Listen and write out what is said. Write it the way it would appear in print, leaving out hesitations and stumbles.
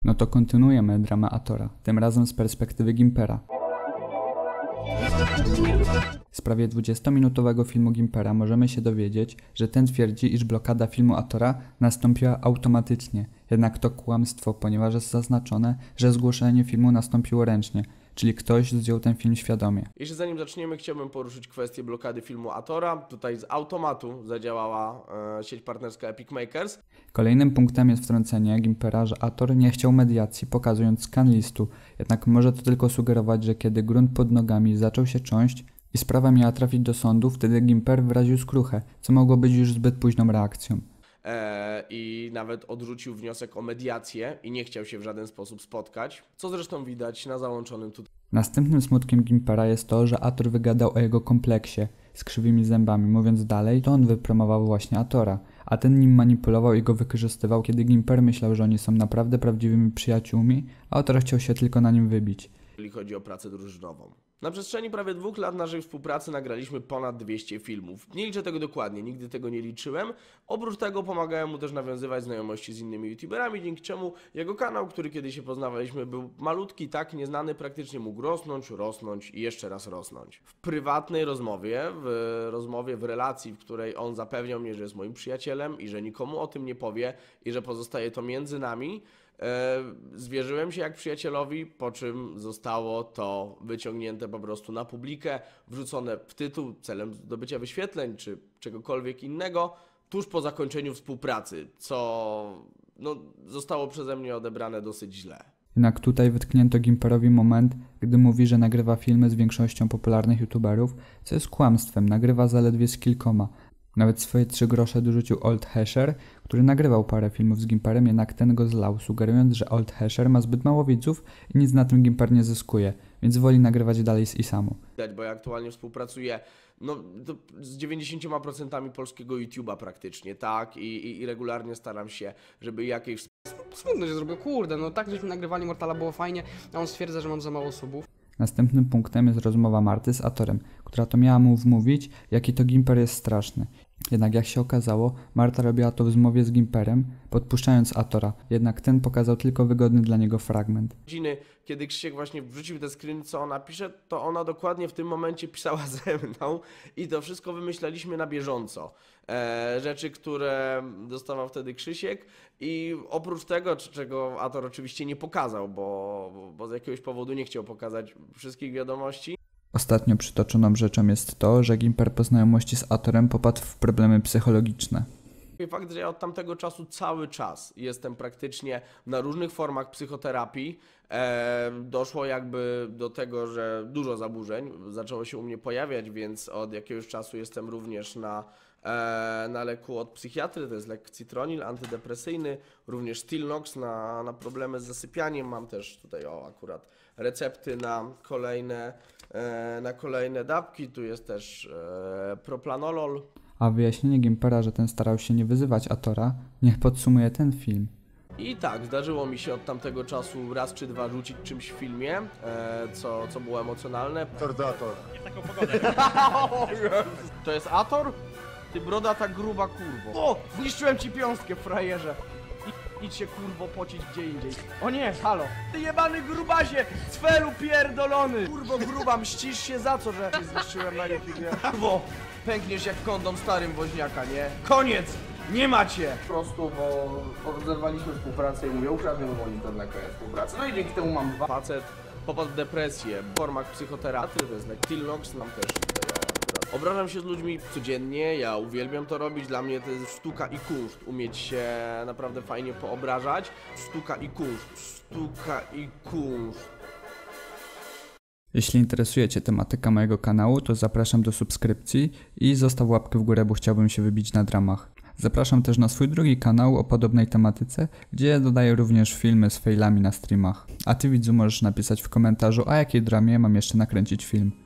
No to kontynuujemy dramę Atora, tym razem z perspektywy Gimpera. Z prawie 20-minutowego filmu Gimpera możemy się dowiedzieć, że ten twierdzi, iż blokada filmu Atora nastąpiła automatycznie. Jednak to kłamstwo, ponieważ jest zaznaczone, że zgłoszenie filmu nastąpiło ręcznie, czyli ktoś zdjął ten film świadomie. Jeszcze zanim zaczniemy, chciałbym poruszyć kwestię blokady filmu Atora. Tutaj z automatu zadziałała sieć partnerska Epic Makers. Kolejnym punktem jest wtrącenie Gimpera, że Ator nie chciał mediacji, pokazując skan listu. Jednak może to tylko sugerować, że kiedy grunt pod nogami zaczął się trząść i sprawa miała trafić do sądu, wtedy Gimper wyraził skruchę, co mogło być już zbyt późną reakcją. I nawet odrzucił wniosek o mediację i nie chciał się w żaden sposób spotkać, co zresztą widać na załączonym tutaj. Następnym smutkiem Gimpera jest to, że Ator wygadał o jego kompleksie z krzywymi zębami. Mówiąc dalej, to on wypromował właśnie Atora, a ten nim manipulował i go wykorzystywał, kiedy Gimper myślał, że oni są naprawdę prawdziwymi przyjaciółmi, a Ator chciał się tylko na nim wybić. Jeżeli chodzi o pracę drużynową. Na przestrzeni prawie 2 lat naszej współpracy nagraliśmy ponad 200 filmów. Nie liczę tego dokładnie, nigdy tego nie liczyłem. Oprócz tego pomagałem mu też nawiązywać znajomości z innymi youtuberami, dzięki czemu jego kanał, który kiedyś się poznawaliśmy, był malutki, tak nieznany, praktycznie mógł rosnąć i jeszcze raz rosnąć. W prywatnej rozmowie, w relacji, w której on zapewniał mnie, że jest moim przyjacielem i że nikomu o tym nie powie i że pozostaje to między nami, zwierzyłem się jak przyjacielowi, po czym zostało to wyciągnięte po prostu na publikę, wrzucone w tytuł celem zdobycia wyświetleń czy czegokolwiek innego tuż po zakończeniu współpracy, co zostało przeze mnie odebrane dosyć źle. Jednak tutaj wytknięto Gimperowi moment, gdy mówi, że nagrywa filmy z większością popularnych youtuberów, co jest kłamstwem, nagrywa zaledwie z kilkoma. Nawet swoje 3 grosze dorzucił Old Hesher, który nagrywał parę filmów z Gimperem, jednak ten go zlał, sugerując, że Old Hesher ma zbyt mało widzów i nic na tym Gimper nie zyskuje, więc woli nagrywać dalej z Isamu. Bo ja aktualnie współpracuję z 90% polskiego YouTube'a praktycznie, tak? I regularnie staram się, żeby jakieś... Smutno się zrobiło, kurde, tak żeśmy nagrywali Mortala, było fajnie, a on stwierdza, że mam za mało subów. Następnym punktem jest rozmowa Marty z Atorem, która to miała mu wmówić, jaki to Gimper jest straszny. Jednak jak się okazało, Marta robiła to w zmowie z Gimperem, podpuszczając Atora, jednak ten pokazał tylko wygodny dla niego fragment. Kiedy Krzysiek właśnie wrzucił te screeny, co ona pisze, to ona dokładnie w tym momencie pisała ze mną i to wszystko wymyślaliśmy na bieżąco. Rzeczy, które dostawał wtedy Krzysiek i oprócz tego, czego Ator oczywiście nie pokazał, bo z jakiegoś powodu nie chciał pokazać wszystkich wiadomości. Ostatnio przytoczoną rzeczą jest to, że Gimper po znajomości z Atorem popadł w problemy psychologiczne. Fakt, że ja od tamtego czasu cały czas jestem praktycznie na różnych formach psychoterapii. Doszło jakby do tego, że dużo zaburzeń zaczęło się u mnie pojawiać, więc od jakiegoś czasu jestem również na leku od psychiatry, to jest lek Citronil, antydepresyjny, również Stilnox na problemy z zasypianiem. Mam też tutaj akurat recepty na kolejne dawki, tu jest też propranolol. A wyjaśnienie Gimpera, że ten starał się nie wyzywać Atora, niech podsumuje ten film. I tak, zdarzyło mi się od tamtego czasu raz czy dwa rzucić czymś w filmie, co było emocjonalne. Tordator. Nie w taką pogodę. To jest Ator? Ty brodata gruba kurwo. O! Zniszczyłem ci piąstkę, frajerze. Idź się kurwo pocić gdzie indziej. O nie, halo. Ty jebany grubasie! Cfelu pierdolony! Kurwo gruba, mścisz się za co, że zniszczyłem na filmie. Kurwo! Pękniesz jak kondom starym woźniaka, nie? Koniec! Nie macie! Po prostu, bo zerwaliśmy współpracę i mówię, ukradłem mu monitor na koniec współpracy. No i dzięki temu mam 2. Facet popadł w depresję w formach psychoterapii, to jest lek Stilnox, nam też obrażam się z ludźmi codziennie, ja uwielbiam to robić, dla mnie to jest sztuka i kunszt, umieć się naprawdę fajnie poobrażać. Sztuka i kunszt. Jeśli interesuje Cię tematyka mojego kanału, to zapraszam do subskrypcji i zostaw łapkę w górę, bo chciałbym się wybić na dramach. Zapraszam też na swój drugi kanał o podobnej tematyce, gdzie dodaję również filmy z failami na streamach. A Ty, widzu, możesz napisać w komentarzu, a jakiej dramie mam jeszcze nakręcić film.